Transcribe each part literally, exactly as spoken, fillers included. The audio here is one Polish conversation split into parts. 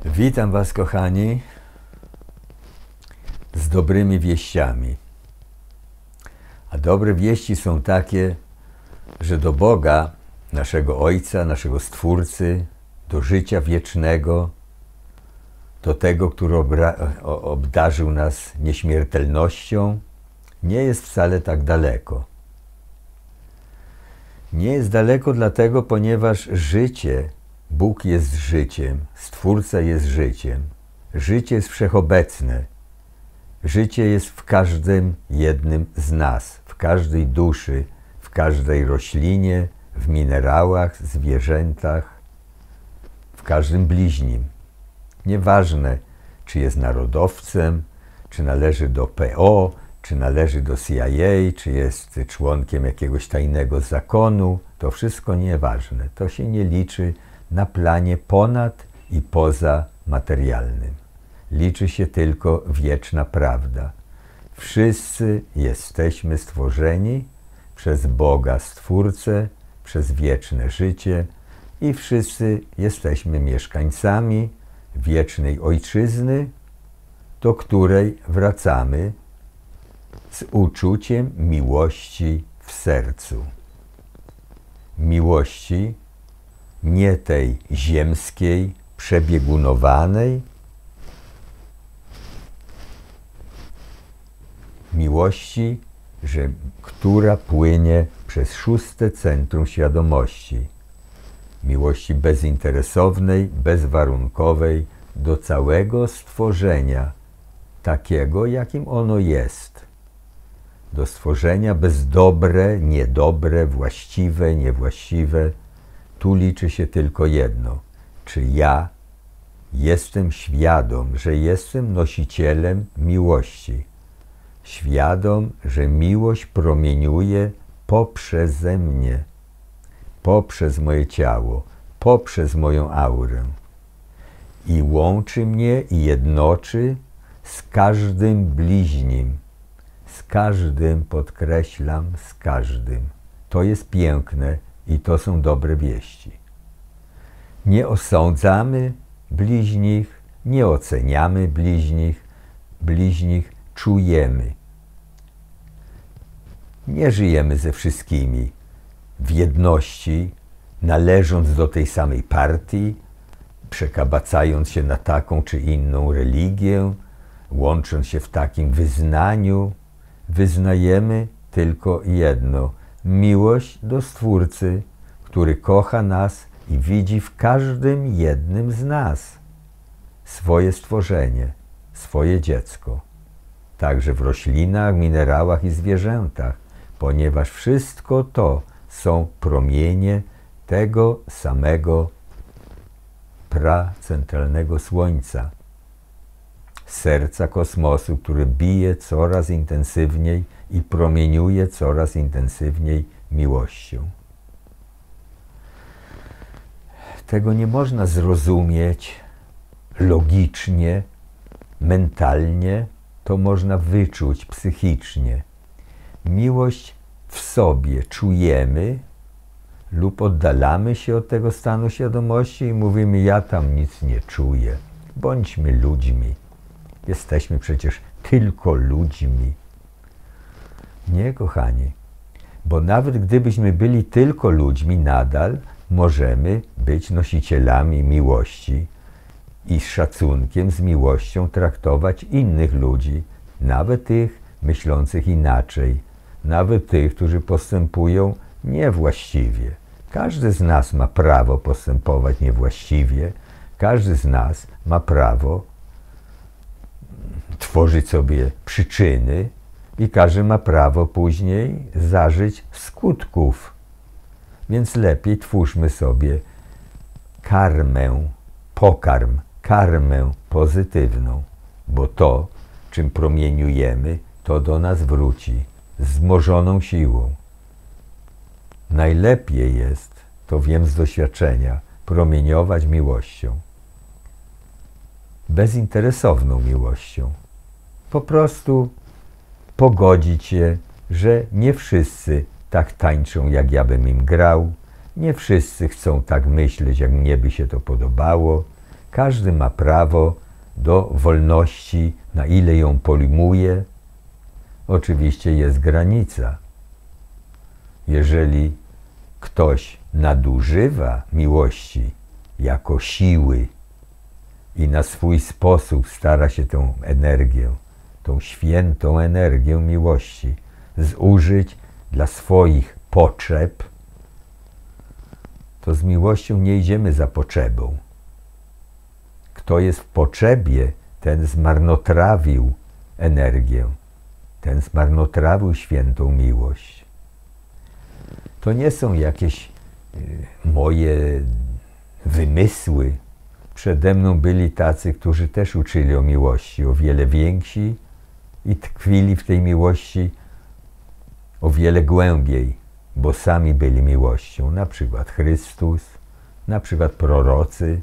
Witam Was, kochani, z dobrymi wieściami. A dobre wieści są takie, że do Boga, naszego Ojca, naszego Stwórcy, do życia wiecznego, do tego, który obdarzył nas nieśmiertelnością, nie jest wcale tak daleko. Nie jest daleko dlatego, ponieważ życie, Bóg jest życiem, Stwórca jest życiem. Życie jest wszechobecne. Życie jest w każdym jednym z nas, w każdej duszy, w każdej roślinie, w minerałach, zwierzętach, w każdym bliźnim. Nieważne, czy jest narodowcem, czy należy do P O, czy należy do C I A, czy jest członkiem jakiegoś tajnego zakonu, to wszystko nieważne. To się nie liczy na planie ponad i poza materialnym. Liczy się tylko wieczna prawda. Wszyscy jesteśmy stworzeni przez Boga Stwórcę, przez wieczne życie i wszyscy jesteśmy mieszkańcami wiecznej Ojczyzny, do której wracamy z uczuciem miłości w sercu. Miłości nie tej ziemskiej, przebiegunowanej, miłości, że, która płynie przez szóste centrum świadomości. Miłości bezinteresownej, bezwarunkowej do całego stworzenia, takiego, jakim ono jest. Do stworzenia bez dobre, niedobre, właściwe, niewłaściwe. Tu liczy się tylko jedno. Czy ja jestem świadom, że jestem nosicielem miłości? Świadom, że miłość promieniuje poprzeze mnie, poprzez moje ciało, poprzez moją aurę i łączy mnie i jednoczy z każdym bliźnim, z każdym, podkreślam, z każdym. To jest piękne i to są dobre wieści. Nie osądzamy bliźnich, nie oceniamy bliźnich, bliźnich czujemy. Nie żyjemy ze wszystkimi w jedności, należąc do tej samej partii, przekabacając się na taką czy inną religię, łącząc się w takim wyznaniu. Wyznajemy tylko jedno: miłość do Stwórcy, który kocha nas i widzi w każdym jednym z nas swoje stworzenie, swoje dziecko. Także w roślinach, minerałach i zwierzętach, ponieważ wszystko to są promienie tego samego pracentralnego Słońca, serca kosmosu, który bije coraz intensywniej i promieniuje coraz intensywniej miłością. Tego nie można zrozumieć logicznie, mentalnie, to można wyczuć psychicznie. Miłość w sobie czujemy lub oddalamy się od tego stanu świadomości i mówimy: ja tam nic nie czuję. Bądźmy ludźmi. Jesteśmy przecież tylko ludźmi. Nie, kochani, bo nawet gdybyśmy byli tylko ludźmi, nadal możemy być nosicielami miłości i z szacunkiem, z miłością traktować innych ludzi, nawet tych myślących inaczej, nawet tych, którzy postępują niewłaściwie. Każdy z nas ma prawo postępować niewłaściwie, każdy z nas ma prawo tworzyć sobie przyczyny i każdy ma prawo później zażyć skutków. Więc lepiej twórzmy sobie karmę, pokarm, karmę pozytywną, bo to, czym promieniujemy, to do nas wróci z wzmożoną siłą. Najlepiej jest, to wiem z doświadczenia, promieniować miłością. Bezinteresowną miłością. Po prostu pogodzić się, że nie wszyscy tak tańczą, jak ja bym im grał, nie wszyscy chcą tak myśleć, jak mnie by się to podobało. Każdy ma prawo do wolności, na ile ją pojmuje. Oczywiście jest granica. Jeżeli ktoś nadużywa miłości jako siły i na swój sposób stara się tę energię, tą świętą energię miłości zużyć dla swoich potrzeb, to z miłością nie idziemy za potrzebą. Kto jest w potrzebie, ten zmarnotrawił energię, ten zmarnotrawił świętą miłość. To nie są jakieś y, moje wymysły. Przede mną byli tacy, którzy też uczyli o miłości, o wiele więksi i tkwili w tej miłości o wiele głębiej, bo sami byli miłością. Na przykład Chrystus, na przykład prorocy.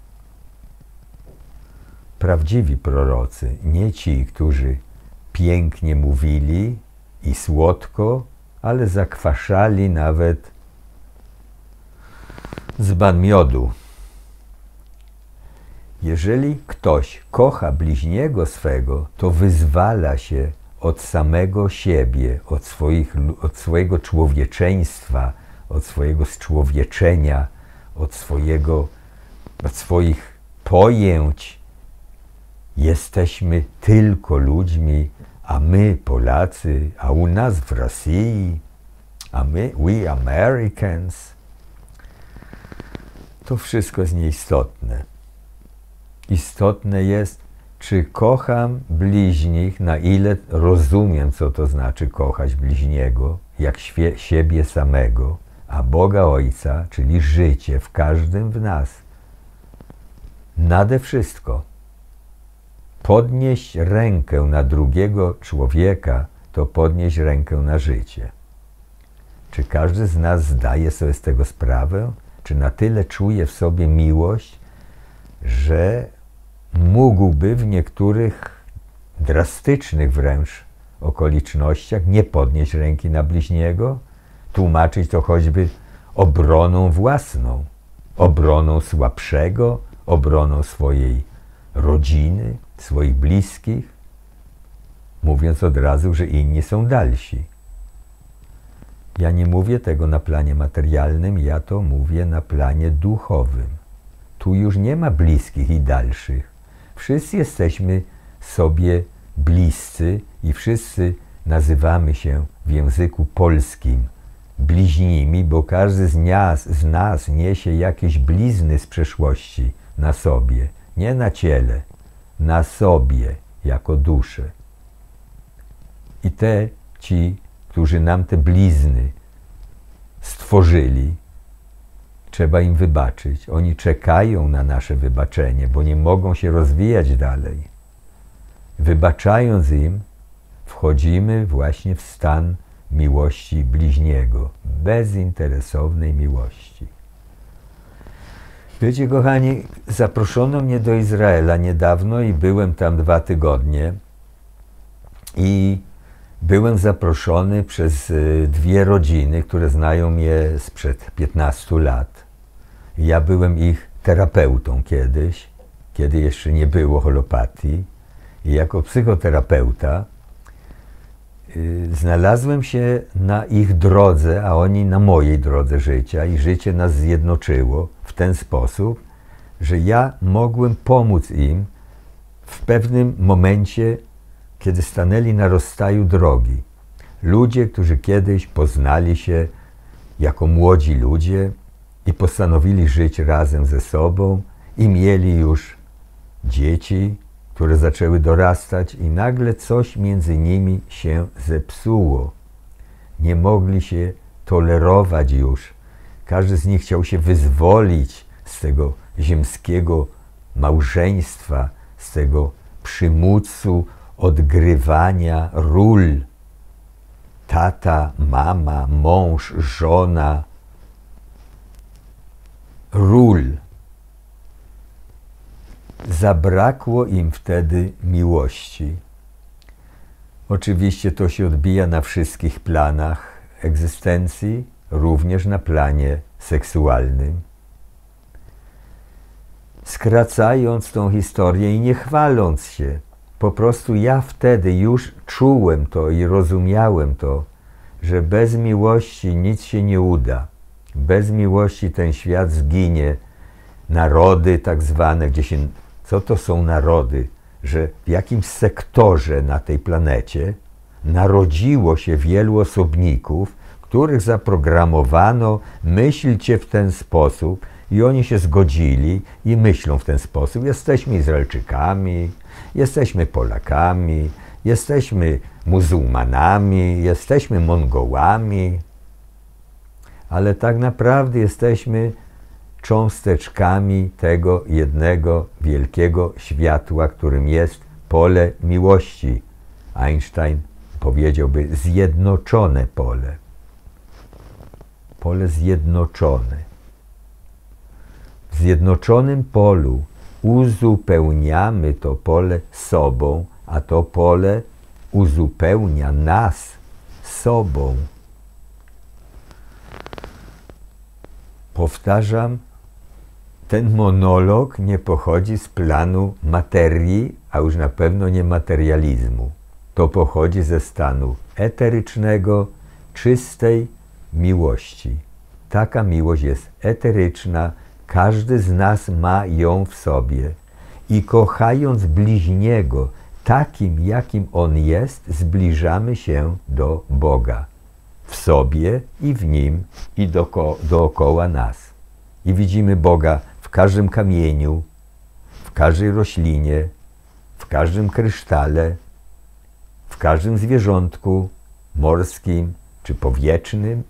Prawdziwi prorocy, nie ci, którzy pięknie mówili i słodko, ale zakwaszali nawet dzban miodu. Jeżeli ktoś kocha bliźniego swego, to wyzwala się od samego siebie, od, swoich, od swojego człowieczeństwa, od swojego zczłowieczenia, od, swojego, od swoich pojęć. Jesteśmy tylko ludźmi, a my Polacy, a u nas w Rosji, a my, we Americans. To wszystko jest nieistotne. Istotne jest, czy kocham bliźnich, na ile rozumiem, co to znaczy kochać bliźniego, jak siebie samego, a Boga Ojca, czyli życie w każdym w nas. Nade wszystko. Podnieść rękę na drugiego człowieka, to podnieść rękę na życie. Czy każdy z nas zdaje sobie z tego sprawę? Czy na tyle czuje w sobie miłość, że mógłby w niektórych drastycznych wręcz okolicznościach nie podnieść ręki na bliźniego? Tłumaczyć to choćby obroną własną, obroną słabszego, obroną swojej rodziny, swoich bliskich, mówiąc od razu, że inni są dalsi. Ja nie mówię tego na planie materialnym, ja to mówię na planie duchowym. Tu już nie ma bliskich i dalszych. Wszyscy jesteśmy sobie bliscy i wszyscy nazywamy się w języku polskim bliźnimi, bo każdy z nas, z nas niesie jakieś blizny z przeszłości na sobie, nie na ciele, na sobie, jako duszę. I te, ci, którzy nam te blizny stworzyli, trzeba im wybaczyć. Oni czekają na nasze wybaczenie, bo nie mogą się rozwijać dalej. Wybaczając im, wchodzimy właśnie w stan miłości bliźniego, bezinteresownej miłości. Wiecie, kochani, zaproszono mnie do Izraela niedawno i byłem tam dwa tygodnie i byłem zaproszony przez dwie rodziny, które znają mnie sprzed piętnastu lat. Ja byłem ich terapeutą kiedyś, kiedy jeszcze nie było holopatii. I jako psychoterapeuta yy, znalazłem się na ich drodze, a oni na mojej drodze życia i życie nas zjednoczyło w ten sposób, że ja mogłem pomóc im w pewnym momencie, kiedy stanęli na rozstaju drogi. Ludzie, którzy kiedyś poznali się jako młodzi ludzie i postanowili żyć razem ze sobą i mieli już dzieci, które zaczęły dorastać i nagle coś między nimi się zepsuło. Nie mogli się tolerować już. Każdy z nich chciał się wyzwolić z tego ziemskiego małżeństwa, z tego przymusu odgrywania ról. Tata, mama, mąż, żona. Ról. Zabrakło im wtedy miłości. Oczywiście to się odbija na wszystkich planach egzystencji, również na planie seksualnym. skracając tą historię i nie chwaląc się. Po prostu ja wtedy już czułem to i rozumiałem to, że bez miłości nic się nie uda. Bez miłości ten świat zginie. Narody tak zwane, gdzie się... Co to są narody? Że w jakimś sektorze na tej planecie narodziło się wielu osobników, których zaprogramowano, myślcie w ten sposób i oni się zgodzili i myślą w ten sposób. Jesteśmy Izraelczykami, jesteśmy Polakami, jesteśmy muzułmanami, jesteśmy Mongołami, ale tak naprawdę jesteśmy cząsteczkami tego jednego wielkiego światła, którym jest pole miłości. Einstein powiedziałby zjednoczone pole. Pole zjednoczone. W zjednoczonym polu uzupełniamy to pole sobą, a to pole uzupełnia nas sobą. Powtarzam, ten monolog nie pochodzi z planu materii, a już na pewno nie materializmu. To pochodzi ze stanu eterycznego, czystej miłości. Taka miłość jest eteryczna, każdy z nas ma ją w sobie. I kochając bliźniego takim, jakim on jest, zbliżamy się do Boga. W sobie i w Nim i doko dookoła nas. I widzimy Boga w każdym kamieniu, w każdej roślinie, w każdym krysztale, w każdym zwierzątku morskim czy powietrznym,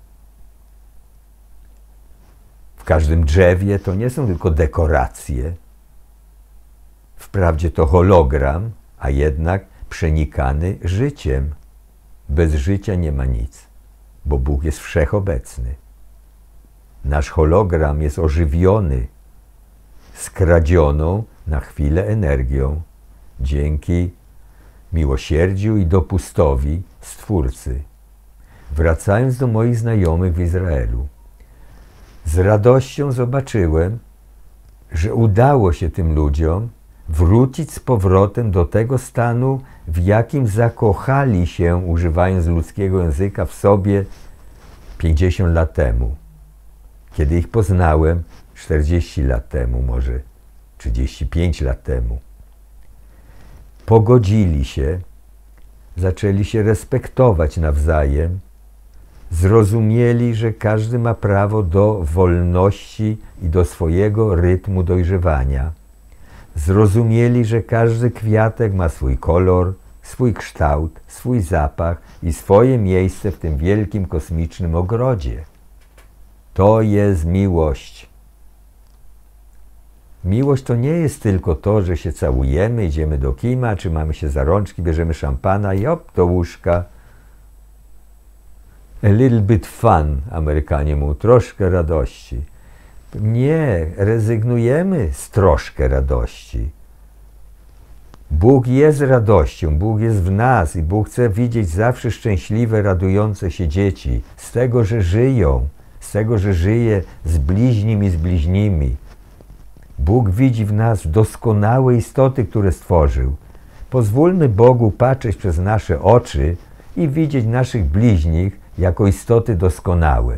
w każdym drzewie. To nie są tylko dekoracje. Wprawdzie to hologram, a jednak przenikany życiem. Bez życia nie ma nic, bo Bóg jest wszechobecny. Nasz hologram jest ożywiony, skradzioną na chwilę energią dzięki miłosierdziu i dopustowi Stwórcy. Wracając do moich znajomych w Izraelu, z radością zobaczyłem, że udało się tym ludziom wrócić z powrotem do tego stanu, w jakim zakochali się, używając ludzkiego języka, w sobie pięćdziesiąt lat temu. Kiedy ich poznałem, czterdzieści lat temu, może trzydzieści pięć lat temu. Pogodzili się, zaczęli się respektować nawzajem, zrozumieli, że każdy ma prawo do wolności i do swojego rytmu dojrzewania. Zrozumieli, że każdy kwiatek ma swój kolor, swój kształt, swój zapach i swoje miejsce w tym wielkim kosmicznym ogrodzie. To jest miłość. Miłość to nie jest tylko to, że się całujemy, idziemy do kina, trzymamy się za rączki, bierzemy szampana i op, do łóżka. A little bit fun, Amerykanie mówią, troszkę radości. Nie, rezygnujemy z troszkę radości. Bóg jest radością, Bóg jest w nas i Bóg chce widzieć zawsze szczęśliwe, radujące się dzieci z tego, że żyją, z tego, że żyje z bliźnim i z bliźnimi. Bóg widzi w nas doskonałe istoty, które stworzył. Pozwólmy Bogu patrzeć przez nasze oczy i widzieć naszych bliźnich jako istoty doskonałe.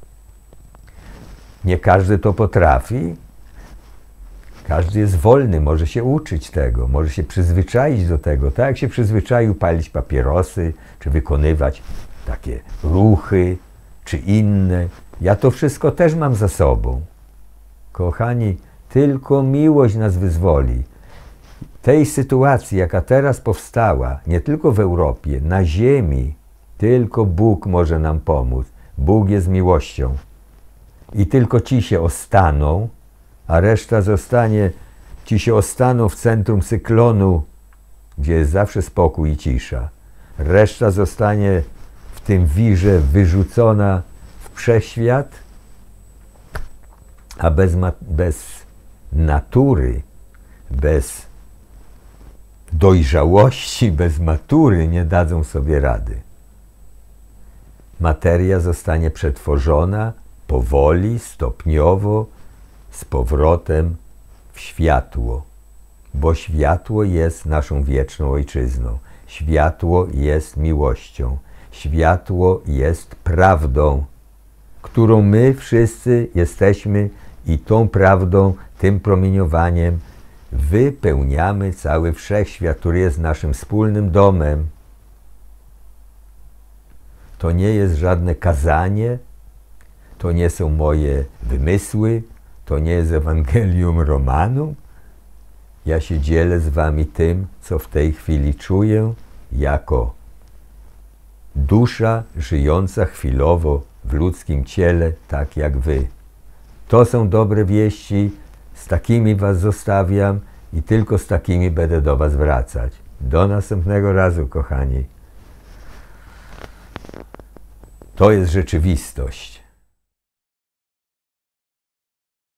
Nie każdy to potrafi. Każdy jest wolny, może się uczyć tego, może się przyzwyczaić do tego. Tak jak się przyzwyczaił palić papierosy, czy wykonywać takie ruchy, czy inne. Ja to wszystko też mam za sobą. Kochani, tylko miłość nas wyzwoli. Tej sytuacji, jaka teraz powstała, nie tylko w Europie, na ziemi, tylko Bóg może nam pomóc. Bóg jest miłością. I tylko ci się ostaną, a reszta zostanie, ci się ostaną w centrum cyklonu, gdzie jest zawsze spokój i cisza. Reszta zostanie w tym wirze wyrzucona w wszechświat, a bez, bez natury, bez dojrzałości, bez matury nie dadzą sobie rady. Materia zostanie przetworzona powoli, stopniowo, z powrotem w światło, bo światło jest naszą wieczną ojczyzną. Światło jest miłością. Światło jest prawdą, którą my wszyscy jesteśmy i tą prawdą, tym promieniowaniem wypełniamy cały wszechświat, który jest naszym wspólnym domem. To nie jest żadne kazanie, to nie są moje wymysły, to nie jest Ewangelium Romanum. Ja się dzielę z wami tym, co w tej chwili czuję, jako dusza żyjąca chwilowo w ludzkim ciele, tak jak wy. To są dobre wieści, z takimi was zostawiam i tylko z takimi będę do was wracać. Do następnego razu, kochani. To jest rzeczywistość.